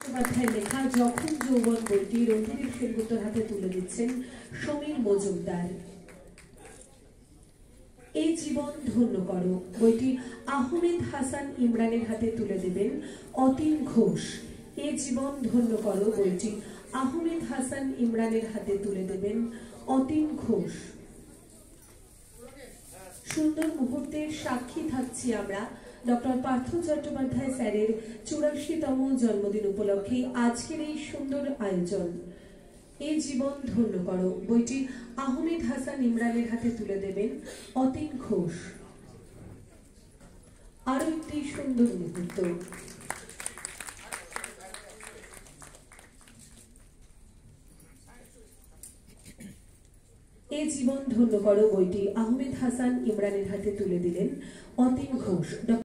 চট্টোপাধ্যায়ের লেখা যখন যৌবন বইটি রঘুবীর সেনগুপ্তর হাতে তুলে দিচ্ছেন সমীর মজুমদার। এই জীবন ধন্য করো বইটি আহমেদ হাসান ইমরানের হাতে তুলে দেবেন অতীন ঘোষ। এই জীবন ধন্য করো বইটি আহমেদ হাসান ইমরানের হাতে তুলে দেবেন অতীন ঘোষ। সুন্দর মুহূর্তের সাক্ষী থাকছি আমরা ডক্টর পার্থ চট্টোপাধ্যায় স্যারের ৮৪তম জন্মদিন উপলক্ষে আজকের এই সুন্দর আয়োজন। এই জীবন ধন্য করো বইটি আহমেদ হাসান ইমরানের হাতে তুলে দেবেন অতীন ঘোষ। আরো একটি সুন্দর মুহূর্ত। এই জীবন ধন্য করো বইটি আহমেদ হাসান ইমরানের হাতে তুলে দিলেন অতীন ঘোষ।